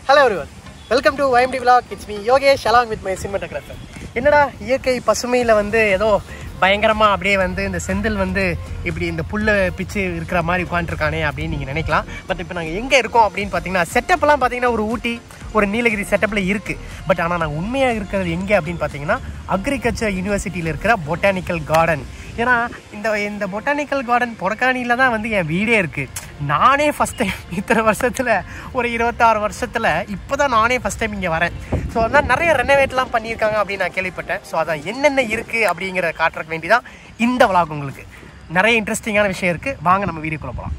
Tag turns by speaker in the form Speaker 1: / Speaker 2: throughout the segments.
Speaker 1: Hello everyone, welcome to YMD vlog. It's me Yogesh along with my cinematographer. என்னடா இயற்கை பசுமையில் வந்து ஏதோ பயங்கரமாக அப்படியே வந்து இந்த செந்தில் வந்து இப்படி இந்த புல்லை பிச்சு இருக்கிற மாதிரி உட்காந்துருக்கானே அப்படின்னு நீங்கள் நினைக்கலாம். பட் இப்போ நாங்கள் எங்கே இருக்கோம் அப்படின்னு பார்த்தீங்கன்னா செட்டப்லாம் பார்த்தீங்கன்னா ஒரு ஊட்டி ஒரு நீலகிரி செட்டப்பில் இருக்குது. பட் ஆனால் நாங்கள் உண்மையாக இருக்கிறது எங்கே அப்படின்னு பார்த்தீங்கன்னா அக்ரிகல்ச்சர் யூனிவர்சிட்டியில் இருக்கிற பொட்டானிக்கல் கார்டன். ஏன்னா இந்த பொட்டானிக்கல் கார்டன் பொறக்காணியில் தான் வந்து என் வீடே இருக்குது. நானே ஃபஸ்ட் டைம் இத்தனை வருஷத்தில் ஒரு 26 வருஷத்தில் இப்போ தான் நானே ஃபஸ்ட் டைம் இங்கே வரேன். ஸோ அதான் நிறைய ரெனோவேட்லாம் பண்ணியிருக்காங்க அப்படின்னு நான் கேள்விப்பட்டேன். ஸோ அதான் என்னென்ன இருக்குது அப்படிங்கிற காட்டுறதுக்கு வேண்டி தான் இந்த vlog. உங்களுக்கு நிறைய இன்ட்ரெஸ்டிங்கான விஷயம் இருக்குது. வாங்க நம்ம வீடியோக்குள்ளே போகலாம்.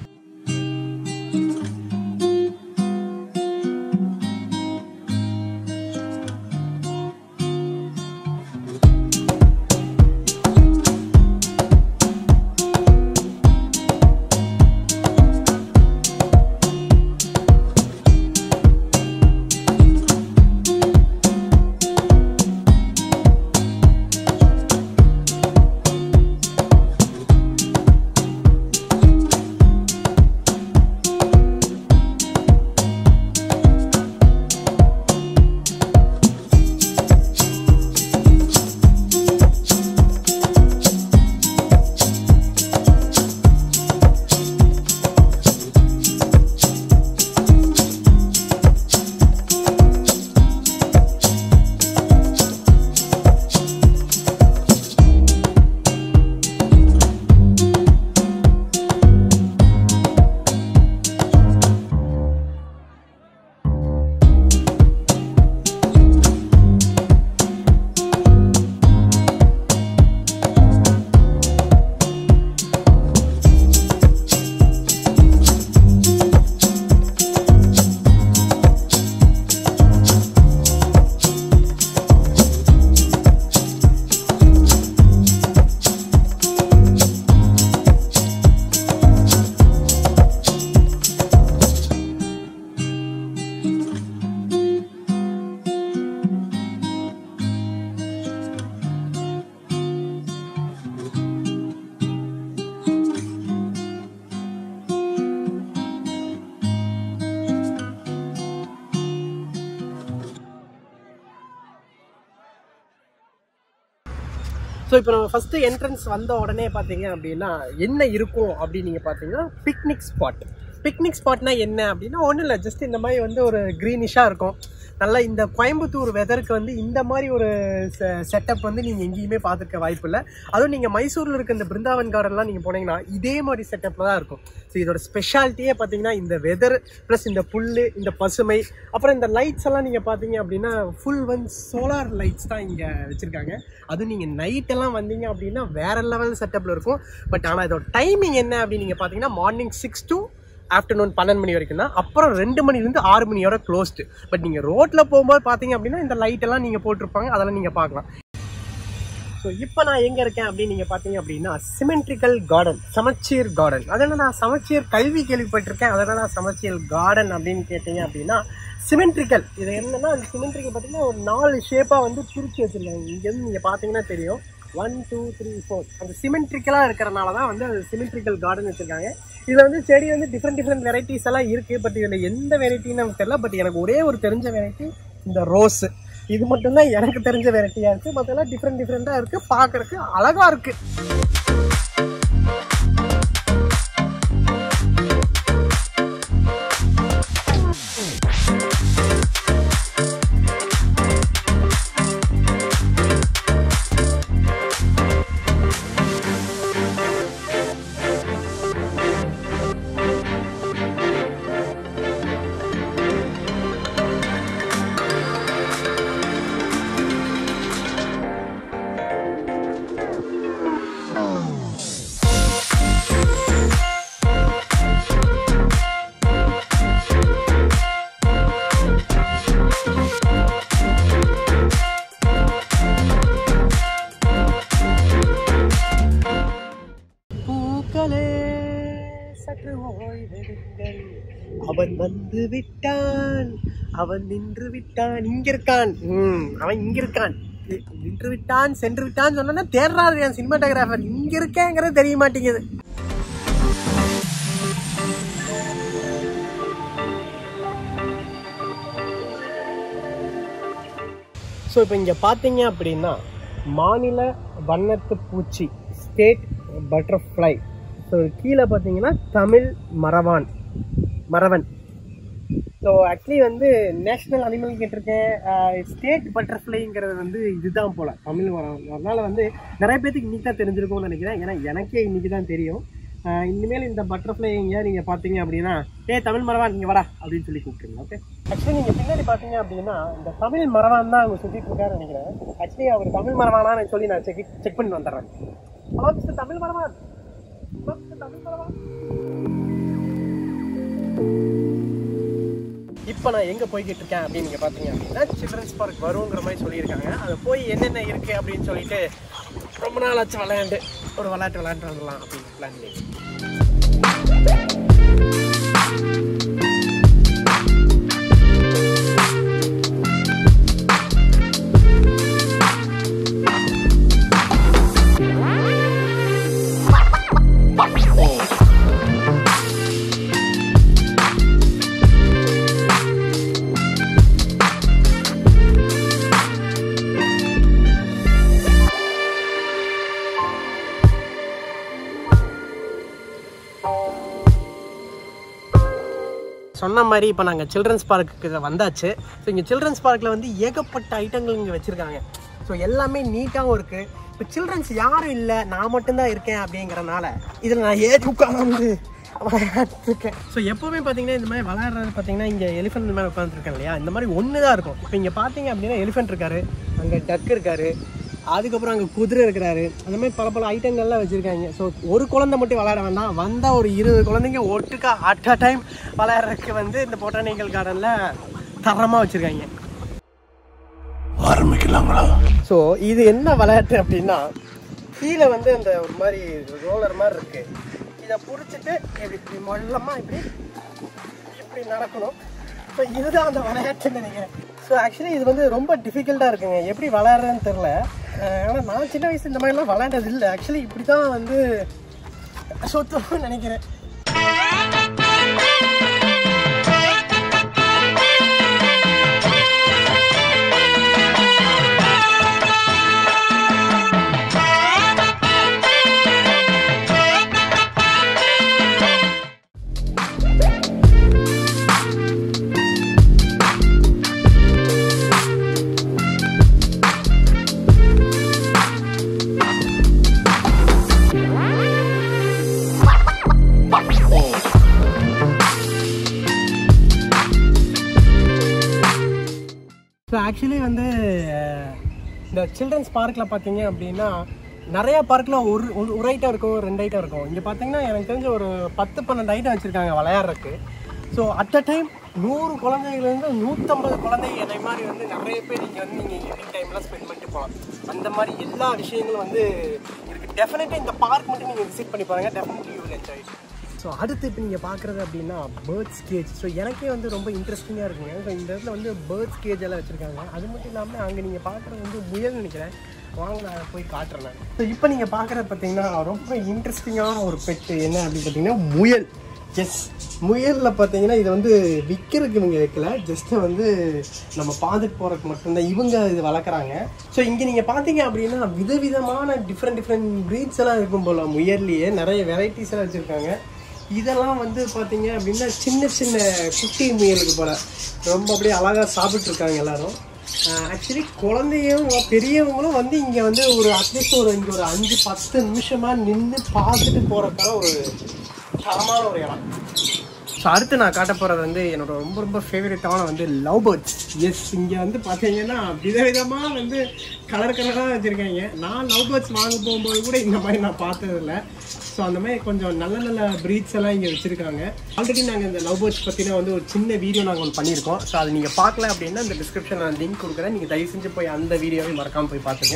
Speaker 1: ஸோ இப்போ நம்ம ஃபஸ்ட்டு என்ட்ரன்ஸ் வந்த உடனே பார்த்தீங்க அப்படின்னா என்ன இருக்கும் அப்படின்னு நீங்கள் பார்த்தீங்கன்னா பிக்னிக் ஸ்பாட். பிக்னிக் ஸ்பாட்னா என்ன அப்படின்னா ஒன்றும் இல்லை, ஜஸ்ட் இந்த மாதிரி வந்து ஒரு க்ரீனிஷாக இருக்கும். நல்லா இந்த கோயம்புத்தூர் வெதருக்கு வந்து இந்த மாதிரி ஒரு செட்டப் வந்து நீங்கள் எங்கேயுமே பார்த்துருக்க வாய்ப்பு இல்லை. அதுவும் நீங்கள் மைசூரில் இருக்க இந்த பிருந்தாவன் கார்டன்லாம் நீங்கள் போனீங்கன்னா இதே மாதிரி செட்டப்பில் தான் இருக்கும். ஸோ இதோட ஸ்பெஷாலிட்டியே பார்த்தீங்கன்னா இந்த வெதர் ப்ளஸ் இந்த புல், இந்த பசுமை, அப்புறம் இந்த லைட்ஸ் எல்லாம் நீங்கள் பார்த்தீங்க அப்படின்னா ஃபுல் சோலார் லைட்ஸ் தான் இங்கே வச்சுருக்காங்க. அதுவும் நீங்கள் நைட்டெல்லாம் வந்தீங்க அப்படின்னா வேறு லெவல் செட்டப்பில் இருக்கும். பட் ஆனால் இதோட டைமிங் என்ன அப்படின்னு நீங்கள் பார்த்தீங்கன்னா மார்னிங் 6 to ஆஃப்டர்நூன் 12 மணி வரைக்கும் தான். அப்புறம் 2 மணிலேருந்து 6 மணியோட க்ளோஸ்டு. பட் நீங்கள் ரோட்டில் போகும்போது பார்த்தீங்க அப்படின்னா இந்த லைட்டெல்லாம் நீங்கள் போட்டிருப்பாங்க, அதெல்லாம் நீங்கள் பார்க்கலாம். ஸோ இப்போ நான் எங்கே இருக்கேன் அப்படின்னு நீங்கள் பார்த்தீங்க அப்படின்னா சிமெட்ரிக்கல் கார்டன், சமச்சீர் கார்டன். அதனால் நான் சமச்சீர் கல்வி கேள்விப்பட்டிருக்கேன். அதனால் நான் சமச்சீர் கார்டன் அப்படின்னு கேட்டீங்க அப்படின்னா சிமெட்ரிக்கல். இது என்னென்னா அந்த சிமெட்ரிக்கல் பார்த்தீங்கன்னா ஒரு 4 ஷேப்பாக வந்து பிரித்து வச்சுருக்காங்க. இங்கேருந்து நீங்கள் பார்த்தீங்கன்னா தெரியும் 1 2 3 4 அந்த சிமெட்ரிக்கலாக இருக்கிறனால தான் வந்து அது சிமெட்ரிக்கல் கார்டன் வச்சுருக்காங்க. இதில் வந்து செடி வந்து டிஃப்ரெண்ட் வெரைட்டிஸ் எல்லாம் இருக்குது. பட் இதில் எந்த வெரைட்டின்னு நமக்கு தெரியல. பட் எனக்கு ஒரே ஒரு தெரிஞ்ச வெரைட்டி இந்த ரோஸு. இது மட்டும்தான் எனக்கு தெரிஞ்ச வெரைட்டியாக இருக்குது. மற்றெல்லாம் டிஃப்ரெண்ட்டாக இருக்குது, பார்க்குறதுக்கு அழகாக இருக்குது. அவன் வந்து விட்டான், அவன் நின்று விட்டான், இங்க இருக்கான், அவன் இங்க இருக்கான், நின்று விட்டான் சென்று விட்டான்னு சொன்னா தேடுறாரு என் சினிமாட்டோகிராஃபர். இங்க இருக்கேங்கிறது தெரிய மாட்டேங்குது. ஸோ இப்போ இங்கே பார்த்தீங்க அப்படின்னா மாநில வண்ணத்து பூச்சி ஸ்டேட் பட்டர்ஃப்ளை. ஸோ கீழே பார்த்தீங்கன்னா தமிழ் மரவன். ஸோ ஆக்சுவலி வந்து நேஷ்னல் அனிமல் கேட்டிருக்கேன். ஸ்டேட் பட்டர்ஃப்ளைங்கிறது வந்து இதுதான் போல் தமிழ் மரவன். அதனால் வந்து நிறைய பேருக்கு இன்றைக்கி தான் தெரிஞ்சிருக்கும்னு நினைக்கிறேன். ஏன்னா எனக்கே இன்றைக்கி தான் தெரியும். இனிமேல் இந்த பட்டர்ஃப்ளை எங்கேயா நீங்கள் பார்த்தீங்க அப்படின்னா தமிழ் மரவான் நீங்கள் வரா அப்படின்னு சொல்லி கூப்பிட்டுருங்க. ஓகே, ஆக்சுவலி நீங்கள் பின்னாடி பார்த்தீங்க அப்படின்னா இந்த தமிழ் மரவான் தான் அவங்க சுற்றிட்டு இருக்காருன்னு நினைக்கிறேன். ஆக்சுவலி அவர் தமிழ் மரவானான்னு சொல்லி நான் செக் பண்ணி வந்துடுறேன். Hello mister Tamil Maravan. இப்போ நான் எங்கே போய்கிட்டு இருக்கேன் அப்படின்னு நீங்கள் பார்த்தீங்க அப்படின்னா சில்ட்ரன்ஸ் பார்க் வருங்கிற மாதிரி சொல்லியிருக்காங்க. அதை போய் என்னென்ன இருக்குது அப்படின்னு சொல்லிட்டு ரொம்ப நாள் ஆச்சு விளையாண்டு ஒரு விளையாட்டு வந்துடலாம் அப்படின்னு பிளான் பண்ணி. சொன்ன மாதிரி இப்போ நாங்கள் சில்ட்ரன்ஸ் பார்க்குக்கு வந்தாச்சு. ஸோ இங்கே சில்ட்ரன்ஸ் பார்க்கில் வந்து ஏகப்பட்ட ஐட்டங்கள் இங்கே வச்சுருக்காங்க. ஸோ எல்லாமே நீட்டாகவும் இருக்குது. இப்போ சில்ட்ரன்ஸ் யாரும் இல்லை, நான் மட்டும்தான் இருக்கேன் அப்படிங்கிறனால இதில் நான் உட்காந்து விளையாட்டுருக்கேன். ஸோ எப்போவுமே பார்த்தீங்கன்னா இந்த மாதிரி விளையாடுறது பார்த்தீங்கன்னா இங்கே எலிஃபென்ட் மேலே உட்காந்துருக்கேன் இல்லையா, இந்த மாதிரி ஒன்று தான் இருக்கும். இப்போ இங்கே பார்த்தீங்க அப்படின்னா எலிஃபென்ட் இருக்காரு, அங்கே டக் இருக்காரு, அதுக்கப்புறம் அங்கே குதிரை இருக்கிறாரு. அந்த மாதிரி பல ஐட்டங்கள்லாம் வச்சுருக்காங்க. ஸோ ஒரு குழந்தை மட்டும் விளையாட வேண்டாம், வந்தால் ஒரு 20 குழந்தைங்க ஒட்டுக்கா அட் அ டைம் விளையாடுறதுக்கு வந்து இந்த பொட்டானிக்கல் கார்டனில் தரமாக வச்சுருக்காங்க. ஆரம்பிக்கலாங்களா? ஸோ இது என்ன விளையாட்டு அப்படின்னா கீழே வந்து அந்த ஒரு மாதிரி ரோலர் மாதிரி இருக்குது. இதை பிடிச்சிட்டு இப்படி மொல்லமாக இப்படி நடக்கணும். ஸோ இதுதான் அந்த விளையாட்டுன்னு நினைக்கிறேன். ஸோ ஆக்சுவலி இது வந்து ரொம்ப டிஃபிகல்ட்டாக இருக்குங்க, எப்படி விளையாடுறதுன்னு தெரில. ஆனால் நான் சின்ன வயசு இந்த மாதிரிலாம் விளையாண்டது இல்லை. ஆக்சுவலி இப்படி தான் வந்து சொத்துன்னு நினைக்கிறேன். ஸோ ஆக்சுவலி வந்து இந்த சில்ட்ரன்ஸ் பார்க்கில் பார்த்தீங்க அப்படின்னா நிறையா பார்க்கில் ஒரு ஐட்டம் இருக்கும், 2 ஐட்டம் இருக்கும். இங்கே பார்த்தீங்கன்னா எனக்கு தெரிஞ்ச ஒரு 10-12 ஐட்டம் வச்சுருக்காங்க விளையாடுறதுக்கு. ஸோ அட் அ டைம் 100 குழந்தைங்கலேருந்து 150 குழந்தைங்க என்னை மாதிரி வந்து நிறைய பேர் இங்கே வந்து நீங்கள் ஈவினிங் டைம்லாம் ஸ்பெண்ட் பண்ணிட்டு போகலாம். அந்த மாதிரி எல்லா விஷயங்களும் வந்து இருக்குது. டெஃபினெட்லி இந்த பார்க் மட்டும் நீங்கள் விசிட் பண்ணி பாருங்கள், definitely you will enjoy. So அடுத்து இப்போ நீங்கள் பார்க்குறது அப்படின்னா பேர்ட்ஸ் கேஜ். ஸோ எனக்கே வந்து ரொம்ப இன்ட்ரெஸ்டிங்காக இருக்குங்க. ஸோ இந்த இடத்துல வந்து பேர்ட்ஸ் கேஜ் எல்லாம் வச்சுருக்காங்க. அது மட்டும் இல்லாமல் அங்கே நீங்கள் பார்க்குறது வந்து முயல் நினைக்கிறேன். வாங்க நான் போய் காட்டுறேன். ஸோ இப்போ நீங்கள் பார்க்குறது பார்த்தீங்கன்னா ரொம்ப இன்ட்ரெஸ்டிங்கான ஒரு பெட்டு என்ன அப்படின்னு பார்த்தீங்கன்னா முயல். முயலில் பார்த்தீங்கன்னா இது வந்து விற்கிறதுக்கு இவங்க வைக்கல, ஜஸ்ட்டு வந்து நம்ம பார்த்துட்டு போகிறதுக்கு மட்டும்தான் இவங்க இது வளர்க்குறாங்க. ஸோ இங்கே நீங்கள் பார்த்தீங்க அப்படின்னா விதவிதமான டிஃப்ரெண்ட் ப்ரீட்ஸ் எல்லாம் இருக்கும் போல். முயல்லையே நிறைய வெரைட்டிஸ் எல்லாம் வச்சுருக்காங்க. இதெல்லாம் வந்து பார்த்தீங்க அப்படின்னா சின்ன குட்டி முயலுக்கு போல் ரொம்ப அப்படியே அழகாக சாப்பிட்ருக்காங்க எல்லோரும். ஆக்சுவலி குழந்தையும் பெரியவங்களும் வந்து இங்கே வந்து ஒரு அட்லீஸ்ட் இங்கே ஒரு 5-10 நிமிஷமாக நின்று பார்த்துட்டு போகிறதுக்கான ஒரு தரமான ஒரு இடம். ஸோ அடுத்து நான் காட்ட போகிறது வந்து என்னோட ரொம்ப ஃபேவரட்டான வந்து லவ் பேர்ட்ஸ். இங்கே வந்து பார்த்தீங்கன்னா விதவிதமாக வந்து கலராக வச்சுருக்காங்க. நான் லவ் பேர்ட்ஸ் வாங்க போகும்போது கூட இந்த மாதிரி நான் பார்த்ததில்லை. ஸோ அந்த மாதிரி கொஞ்சம் நல்ல ப்ரீட்ஸ் எல்லாம் இங்கே வச்சுருக்காங்க. ஆல்ரெடி நாங்கள் இந்த லவ் பேர்ட்ஸ் பற்றினா வந்து ஒரு சின்ன வீடியோ நாங்கள் ஒன்று பண்ணியிருக்கோம். ஸோ அதை நீங்கள் பார்க்கல அப்படின்னா இந்த டிஸ்கிரிப்ஷனில் நான் லிங்க் கொடுக்குறேன். நீங்கள் தயவு செஞ்சு போய் அந்த வீடியோவை மறக்காமல் போய் பார்த்துங்க.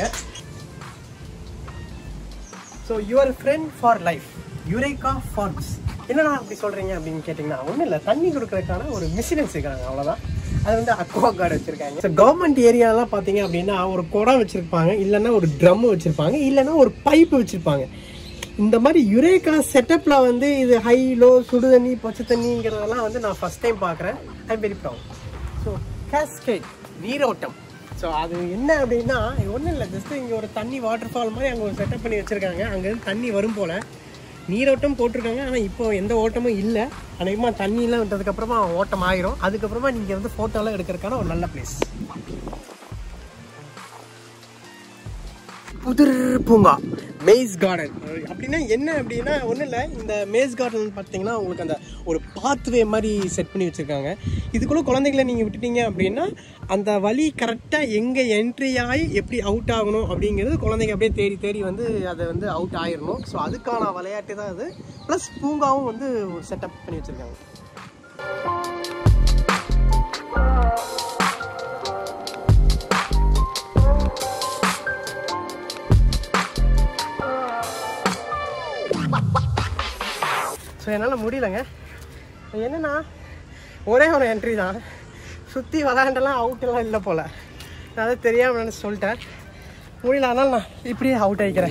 Speaker 1: So your friend for life Eureka farms. என்னடா அப்படி சொல்கிறீங்க அப்படின்னு கேட்டிங்கன்னா ஒன்றும் இல்லை, தண்ணி கொடுக்குறதுக்கான ஒரு மிஷின் வச்சுருக்காங்க, அவ்வளோதான். அது வந்து அக்வா கார்டு வச்சுருக்காங்க. ஸோ கவர்மெண்ட் ஏரியாலாம் பார்த்தீங்க அப்படின்னா ஒரு குடம் வச்சுருப்பாங்க, இல்லைன்னா ஒரு ட்ரம் வச்சுருப்பாங்க, இல்லைன்னா ஒரு பைப்பு வச்சுருப்பாங்க. இந்த மாதிரி யுரேகா செட்டப்பில் வந்து இது ஹை லோ சுடு தண்ணி பச்சை தண்ணிங்கிறதெல்லாம் வந்து நான் ஃபஸ்ட் டைம் பார்க்குறேன். I am very proud. So cascade நீரோட்டம். ஸோ ஸோ அது என்ன அப்படின்னா ஒன்றும் இல்லை, ஜஸ்ட்டு இங்கே ஒரு தண்ணி வாட்டர் ஃபால் மாதிரி அங்கே ஒரு செட்டப் பண்ணி வச்சுருக்காங்க. அங்கேருந்து தண்ணி வரும் போல், நீரோட்டம் போட்டிருக்காங்க. ஆனால் இப்போ எந்த ஓட்டமும் இல்லை. அநேகமாக தண்ணியெலாம் விட்டதுக்கப்புறமா ஓட்டம் ஆயிரும். அதுக்கப்புறமா நீங்கள் வந்து ஃபோட்டோலாம் எடுக்கிறதுக்கான ஒரு நல்ல பிளேஸ். புதிர் பூங்கா, மேஸ் கார்டன் அப்படின்னா என்ன அப்படின்னா ஒன்றும் இல்லை. இந்த மேஸ் கார்டன் பார்த்தீங்கன்னா உங்களுக்கு அந்த ஒரு பாத்வே மாதிரி செட் பண்ணி வச்சுருக்காங்க. இதுக்குள்ளே குழந்தைங்களை நீங்கள் விட்டுட்டீங்க அப்படின்னா அந்த வழி கரெக்டாக எங்கே என்ட்ரி ஆகி எப்படி அவுட் ஆகணும் அப்படிங்கிறது குழந்தைங்க அப்படியே தேடி தேடி வந்து அதை வந்து அவுட் ஆகிடணும். ஸோ அதுக்கான விளையாட்டு தான் அது. ப்ளஸ் பூங்காவும் வந்து ஒரு செட்டப் பண்ணி வச்சுருக்காங்க. ஸோ என்னால் முடியலைங்க. என்னென்னா ஒரே ஒரு என்ட்ரி தான், சுற்றி விளாண்டெல்லாம் அவுட்டெல்லாம் இல்லை போல். நான் அதை தெரியாமல் நினச்சி சொல்லிட்டேன், முடியல. அதனால் நான் இப்படியே அவுட் ஆகிக்கிறேன்.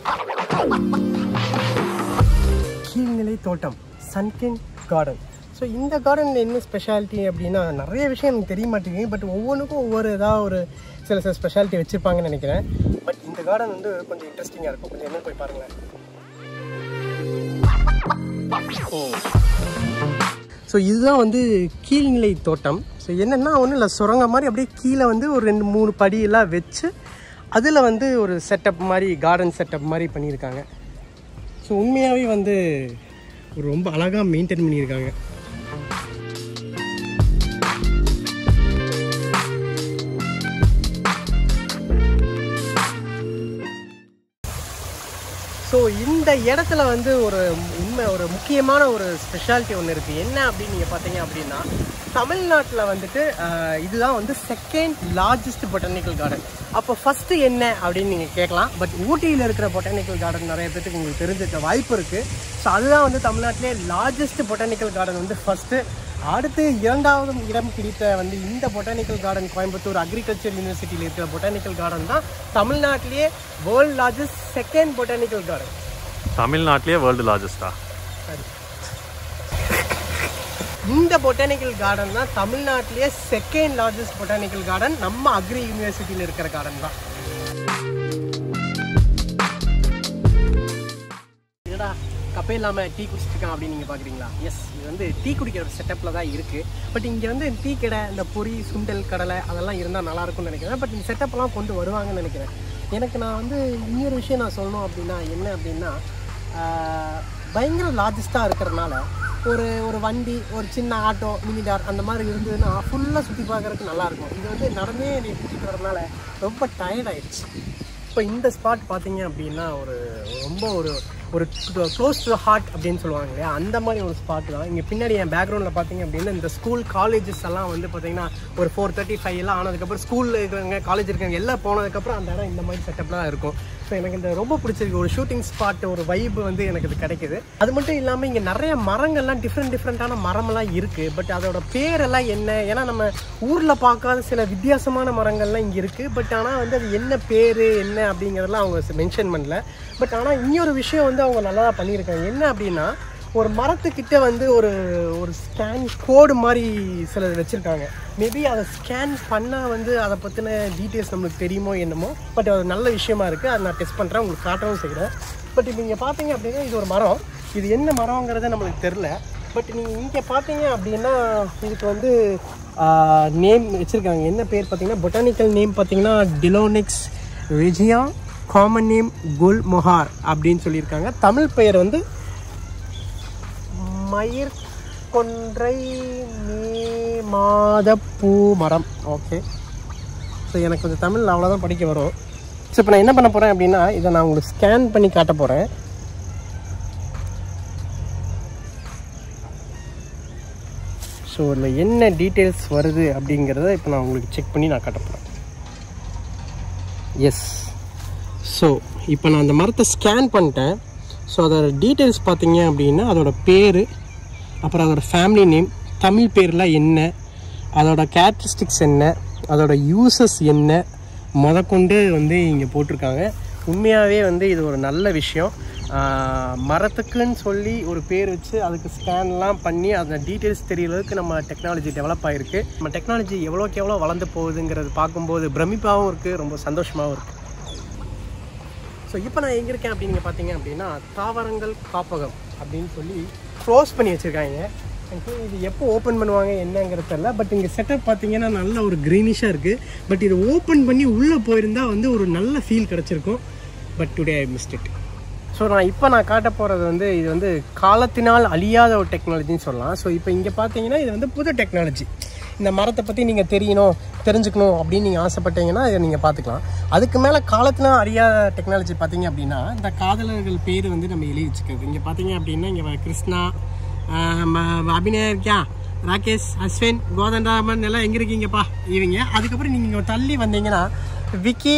Speaker 1: கீழ்நிலை தோட்டம், சன்கின் கார்டன். ஸோ இந்த கார்டனில் என்ன ஸ்பெஷாலிட்டி அப்படின்னா நிறைய விஷயம் எனக்கு தெரிய மாட்டேங்குது. பட் ஒவ்வொன்றுக்கும் ஒவ்வொரு ஏதாவது ஒரு சில ஸ்பெஷாலிட்டி வச்சுருப்பாங்கன்னு நினைக்கிறேன். பட் இந்த கார்டன் வந்து கொஞ்சம் இன்ட்ரெஸ்டிங்காக இருக்கும். கொஞ்சம் என்ன போய் பாருங்களேன். ஸோ இதுதான் வந்து கீழ்நிலை தோட்டம். ஸோ என்னென்னா ஒன்றும் இல்லை, சுரங்க மாதிரி அப்படியே கீழே வந்து ஒரு 2-3 படியெல்லாம் வச்சு அதில் வந்து ஒரு செட்டப் மாதிரி, கார்டன் செட்டப் மாதிரி பண்ணியிருக்காங்க. ஸோ உண்மையாகவே வந்து ரொம்ப அழகாக மெயின்டைன் பண்ணியிருக்காங்க. ஸோ இந்த இடத்துல வந்து ஒரு முக்கியமான ஒரு ஸ்பெஷாலிட்டி ஒன்று இருக்குது. என்ன அப்படின்னு நீங்கள் பார்த்தீங்க அப்படின்னா தமிழ்நாட்டில் வந்துட்டு இதுதான் வந்து செகண்ட் லார்ஜஸ்ட் பொட்டானிக்கல் கார்டன். அப்போ ஃபஸ்ட்டு என்ன அப்படின்னு நீங்கள் கேட்கலாம். பட் ஊட்டியில் இருக்கிற பொட்டானிக்கல் கார்டன் நிறைய பேருக்கு உங்களுக்கு தெரிஞ்சிருக்க வாய்ப்பு இருக்குது. ஸோ அதுதான் வந்து தமிழ்நாட்டிலே லார்ஜஸ்ட் பொட்டானிக்கல் கார்டன் வந்து ஃபஸ்ட்டு. அடுத்து 2வது இடம் பிடித்த வந்து இந்த பொட்டானிக்கல் கார்டன் கோயம்புத்தூர் அக்ரிகல்ச்சர் யூனிவர்சிட்டியில் இருக்கிற பொட்டானிக்கல் கார்டன் தான் தமிழ்நாட்டிலேயே world largest second botanical garden.
Speaker 2: தமிழ்நாட்டிலேயே வேர்ல்டு லார்ஜஸ்டா?
Speaker 1: சரி, இந்த பொட்டானிக்கல் கார்டன் தான் தமிழ்நாட்டிலேயே செகண்ட் லார்ஜஸ்ட் பொட்டானிக்கல் கார்டன். நம்ம அக்ரி யூனிவர்சிட்டியில் இருக்கிற கார்டன் தான். என்னடா கப்பே இல்லாமல் டீ குடிச்சிருக்கான் அப்படின்னு நீங்கள் பார்க்குறீங்களா? எஸ், இது வந்து டீ குடிக்கிற செட்டப்பில் தான் இருக்குது. பட் இங்கே வந்து டீ கடை, இந்த பொரி, சுண்டல், கடலை அதெல்லாம் இருந்தால் நல்லாயிருக்கும்னு நினைக்கிறேன். பட் இந்த செட்டப்லாம் கொண்டு வருவாங்கன்னு நினைக்கிறேன். நான் வந்து இன்னொரு விஷயம் நான் சொல்லணும் அப்படின்னா என்ன அப்படின்னா பயங்கர லார்ஜஸ்ட்டாக இருக்கிறதுனால ஒரு வண்டி, ஒரு சின்ன ஆட்டோ, மினி கார் அந்த மாதிரி இருந்ததுன்னா ஃபுல்லாக சுற்றி பார்க்குறதுக்கு நல்லாயிருக்கும். இது வந்து நடந்தே சுற்றிட்டு வரதுனால ரொம்ப டயர்ட் ஆகிடுச்சு. இப்போ இந்த ஸ்பாட் பார்த்தீங்க அப்படின்னா ரொம்ப ஒரு க்ளோஸ் டு ஹார்ட் அப்படின்னு சொல்லுவாங்க இல்லையா, அந்த மாதிரி ஒரு ஸ்பாட் தான். இங்கே பின்னாடி என் பேக்ரவுண்டில் பார்த்தீங்க அப்படின்னா இந்த ஸ்கூல் காலேஜஸ் எல்லாம் வந்து பார்த்தீங்கன்னா ஒரு 4:35 எல்லாம் ஆனதுக்கப்புறம் ஸ்கூலில் இருக்கிறவங்க, காலேஜ் இருக்கிறவங்க எல்லாம் போனதுக்கப்புறம் அந்த இடம் இந்த மாதிரி செட்டப்லாம் இருக்கும். ஸோ எனக்கு இந்த ரொம்ப பிடிச்சிருக்கு. ஒரு ஷூட்டிங் ஸ்பாட், ஒரு வைப் வந்து எனக்கு இது கிடைக்குது. அது மட்டும் இல்லாமல் இங்கே நிறைய மரங்கள்லாம் டிஃப்ரெண்ட்டான மரமெல்லாம் இருக்குது. பட் அதோட பேரெல்லாம் என்ன, ஏன்னா நம்ம ஊரில் பார்க்காத சில வித்தியாசமான மரங்கள்லாம் இங்கே இருக்குது. பட் ஆனால் வந்து அது என்ன பேர் என்ன அப்படிங்கிறதெல்லாம் அவங்க மென்ஷன் பண்ணல. பட் ஆனால் இன்னொரு விஷயம் வந்து அவங்க நல்லா தான் பண்ணியிருக்காங்க. என்ன அப்படின்னா ஒரு மரத்துக்கிட்ட வந்து ஒரு ஸ்கேன் கோடு மாதிரி சிலது வச்சுருக்காங்க. மேபி அதை ஸ்கேன் பண்ணால் வந்து அதை பற்றின டீட்டெயில்ஸ் நம்மளுக்கு தெரியுமோ என்னமோ. பட் அது நல்ல விஷயமா இருக்குது. அதை நான் டெஸ்ட் பண்ணுறேன், உங்களுக்கு காட்டவும் செய்கிறேன். பட் இப்போ நீங்கள் பார்த்தீங்க அப்படின்னா இது ஒரு மரம். இது என்ன மரங்கிறத நம்மளுக்கு தெரில. பட் நீங்கள் இங்கே பார்த்தீங்க அப்படின்னா இதுக்கு வந்து நேம் வச்சுருக்காங்க. என்ன பேர் பார்த்தீங்கன்னா பொட்டானிக்கல் நேம் பார்த்தீங்கன்னா delonix regia, common name gulmohar அப்படின்னு சொல்லியிருக்காங்க. தமிழ் பெயர் வந்து மயிர் கொன்றை மாத பூ மரம். ஓகே, ஸோ எனக்கு கொஞ்சம் தமிழ் அவ்வளோதான் படிக்க வரும். ஸோ இப்போ நான் என்ன பண்ண போகிறேன் அப்படின்னா இதை நான் உங்களுக்கு ஸ்கேன் பண்ணி காட்ட போகிறேன். ஸோ இதில் என்ன டீட்டெயில்ஸ் வருது அப்படிங்கிறத இப்போ நான் உங்களுக்கு செக் பண்ணி நான் காட்ட போகிறேன். எஸ், ஸோ இப்போ நான் அந்த மரத்தை ஸ்கேன் பண்ணிட்டேன். ஸோ அதோட டீட்டெயில்ஸ் பார்த்தீங்க அப்படின்னா அதோட பேர், அப்புறம் அதோட ஃபேமிலி நேம், தமிழ் பேர்லாம் என்ன, அதோட கேரக்டரிஸ்டிக்ஸ் என்ன, அதோட யூசஸ் என்ன முதற்கொண்டு வந்து இங்கே போட்டிருக்காங்க. உண்மையாகவே வந்து இது ஒரு நல்ல விஷயம். மரத்துக்குன்னு சொல்லி ஒரு பேர் வச்சு அதுக்கு ஸ்கேன்லாம் பண்ணி அந்த டீட்டெயில்ஸ் தெரியறதுக்கு நம்ம டெக்னாலஜி டெவலப் ஆகிருக்கு. நம்ம டெக்னாலஜி எவ்வளோக்கு எவ்வளோ வளர்ந்து போகுதுங்கிறது பார்க்கும்போது பிரமிப்பாகவும் இருக்குது, ரொம்ப சந்தோஷமாகவும் இருக்குது. ஸோ இப்போ நான் எங்கே இருக்கேன் அப்படின்னு நீங்கள் பார்த்தீங்க அப்படின்னா தாவரங்கள் காப்பகம் அப்படின்னு சொல்லி க்ளோஸ் பண்ணி வச்சுருக்காங்க. இது எப்போ ஓப்பன் பண்ணுவாங்க என்னங்கிறது தெரியல. பட் இங்கே செட்டப் பார்த்தீங்கன்னா நல்ல ஒரு க்ரீனிஷாக இருக்குது. பட் இது ஓப்பன் பண்ணி உள்ளே போயிருந்தால் வந்து ஒரு நல்ல ஃபீல் கிடச்சிருக்கும். But today I missed it. So நான் காட்ட போகிறது வந்து இது வந்து காலத்தினால் அழியாத ஒரு டெக்னாலஜின்னு சொல்லலாம். ஸோ இப்போ இங்கே பார்த்தீங்கன்னா இது வந்து புது டெக்னாலஜி. இந்த மரத்தை பற்றி நீங்கள் தெரிஞ்சுக்கணும் அப்படின்னு நீங்கள் ஆசைப்பட்டீங்கன்னா இதை நீங்கள் பார்த்துக்கலாம். அதுக்கு மேலே காலத்தினால் அழியாத டெக்னாலஜி பார்த்தீங்க அப்படின்னா இந்த காதலர்கள் பேர் வந்து நம்ம எழுதி வச்சுக்கிறது. இங்கே பார்த்தீங்க அப்படின்னா இங்கே கிருஷ்ணா, அபிநயா இருக்கியா, ராகேஷ், அஸ்வின், கோதண்டராமன் எல்லாம் எங்கே இருக்கீங்கப்பா இவங்க. அதுக்கப்புறம் நீங்கள் இங்கே தள்ளி வந்தீங்கன்னா விக்கி,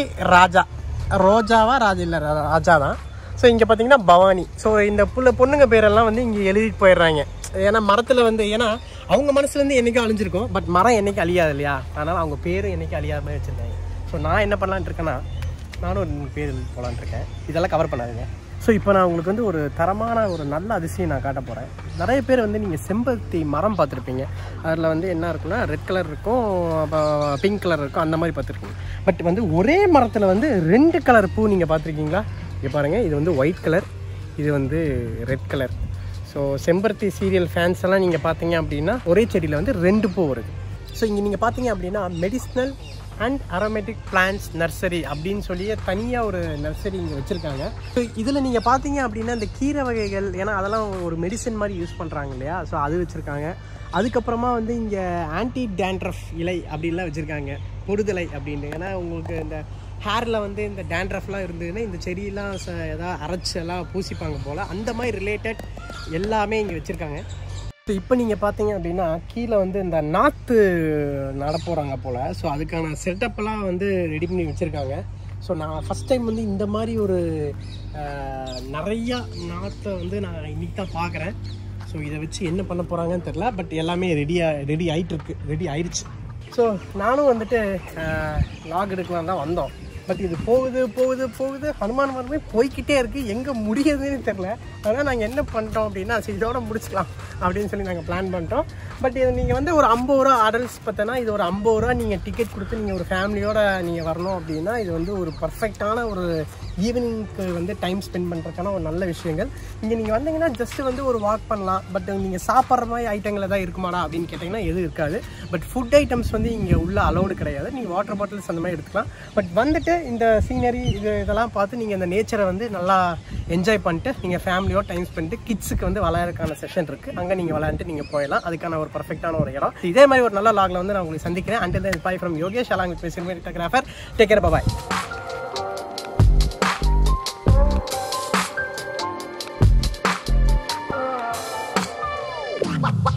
Speaker 1: ரோஜாவா இல்லை ராஜா தான். ஸோ இங்கே பார்த்தீங்கன்னா பவானி. ஸோ இந்த பொண்ணுங்க பேரெல்லாம் வந்து இங்கே எழுதிட்டு போயிடுறாங்க. ஏன்னா மரத்தில் வந்து ஏன்னா அவங்க மனசுலேருந்து என்றைக்கும் அழிஞ்சிருக்கும். பட் மரம் என்றைக்கும் அழியாது இல்லையா, அதனால் அவங்க பேரும் என்றைக்கும் அழியாத மாதிரி வச்சுருந்தாங்க. ஸோ நான் என்ன பண்ணலான்ட்டு இருக்கேன்னா நானும் ஒரு பேர் போகலான்ட்டு இருக்கேன். இதெல்லாம் கவர் பண்ணாதுங்க. ஸோ இப்போ நான் உங்களுக்கு வந்து ஒரு தரமான ஒரு நல்ல அதிசயம் நான் காட்ட போகிறேன். நிறைய பேர் வந்து நீங்கள் செம்பருத்தி மரம் பார்த்துருப்பீங்க. அதில் வந்து என்ன இருக்குன்னா ரெட் கலர் இருக்கும், பிங்க் கலர் இருக்கும், அந்த மாதிரி பார்த்துருக்கீங்க. பட் வந்து ஒரே மரத்தில் வந்து 2 கலர் பூ நீங்கள் பார்த்துருக்கீங்களா? இங்கே பாருங்கள், இது வந்து ஒயிட் கலர், இது வந்து red colour. So Sembaruthi serial fans எல்லாம் நீங்கள் பார்த்தீங்க அப்படின்னா ஒரே செடியில் வந்து 2 பூ வருது. ஸோ இங்கே நீங்கள் பார்த்தீங்க அப்படின்னா medicinal and aromatic plants nursery அப்படின்னு சொல்லி தனியாக ஒரு நர்சரி இங்கே வச்சுருக்காங்க. ஸோ இதில் நீங்கள் பார்த்தீங்க அப்படின்னா இந்த கீரை வகைகள், ஏன்னா அதெல்லாம் ஒரு மெடிசன் மாதிரி யூஸ் பண்ணுறாங்க இல்லையா, ஸோ அது வச்சுருக்காங்க. அதுக்கப்புறமா வந்து இங்கே ஆன்டி டேண்ட்ரஃப் இலை அப்படின்லாம் வச்சுருக்காங்க, பொடுதலை அப்படின்னு. ஏன்னா உங்களுக்கு இந்த ஹேரில் வந்து இந்த டேண்ட்ரஃப்லாம் இருந்ததுன்னா இந்த செடியெல்லாம் எதாவது அரைச்சி எல்லாம் பூசிப்பாங்க போல், அந்த மாதிரி ரிலேட்டட் எல்லாமே இங்கே வச்சுருக்காங்க. ஸோ இப்போ நீங்கள் பார்த்தீங்க அப்படின்னா கீழே வந்து இந்த நாற்று நட போகிறாங்க போல். ஸோ அதுக்கான செட்டப்பெல்லாம் வந்து ரெடி பண்ணி வச்சுருக்காங்க. ஸோ நான் ஃபஸ்ட் டைம் வந்து இந்த மாதிரி ஒரு நிறையா நாற்றை வந்து நான் இன்றைக்கி தான் பார்க்குறேன். ஸோ இதை வச்சு என்ன பண்ண போகிறாங்கன்னு தெரில. பட் எல்லாமே ரெடி ஆயிடுச்சு. ஸோ நானும் வந்துட்டு லாக் எடுக்கலாம் தான் வந்தோம். பட் இது போகுது ஹனுமான் மரமே போய்கிட்டே இருக்குது, எங்கே முடியுதுன்னு தெரில. அதனால் நாங்கள் என்ன பண்ணிட்டோம் அப்படின்னா இதோட முடிச்சுக்கலாம் அப்படின்னு சொல்லி நாங்கள் பிளான் பண்ணிட்டோம். பட் இது நீங்கள் வந்து ஒரு 50 ரூபா அடல்ட்ஸ் பார்த்தோன்னா இது ஒரு 50 ரூபா நீங்கள் டிக்கெட் கொடுத்து நீங்கள் ஒரு ஃபேமிலியோடு நீங்கள் வரணும் அப்படின்னா இது வந்து ஒரு பர்ஃபெக்டான ஒரு ஈவினிங்க்கு வந்து டைம் ஸ்பெண்ட் பண்ணுறதுக்கான ஒரு நல்ல விஷயங்கள். இங்கே நீங்கள் வந்தீங்கன்னா ஜஸ்ட்டு வந்து ஒரு வாக் பண்ணலாம். பட் நீங்கள் சாப்பிட்ற மாதிரி ஐட்டங்கள் எதாவது இருக்குமாடா அப்படின்னு கேட்டிங்கன்னா எதுவும் இருக்காது. பட் ஃபுட் ஐட்டம்ஸ் வந்து இங்கே உள்ள அலௌடு கிடையாது. நீங்கள் வாட்டர் பாட்டில்ஸ் அந்த மாதிரி எடுத்துக்கலாம். பட் வந்துட்டு இந்த சீனரி இதெல்லாம் பார்த்து நீங்கள் இந்த நேச்சரை வந்து நல்லா என்ஜாய் பண்ணிட்டு நீங்கள் ஃபேமிலியோட டைம் ஸ்பெண்ட் கிட்ஸுக்கு வந்து விளையாடுறதுக்கான செஷன் இருக்குது, அங்கே நீங்கள் விளையாண்டுட்டு நீங்கள் போயிடலாம். அதுக்கான ஒரு பர்ஃபெக்டான ஒரு இடம். இதே மாதிரி ஒரு நல்ல லாகில் வந்து நான் உங்களுக்கு சந்திக்கிறேன். Until then bye from Yogesh along with my cinematographer. Take care, bye bye.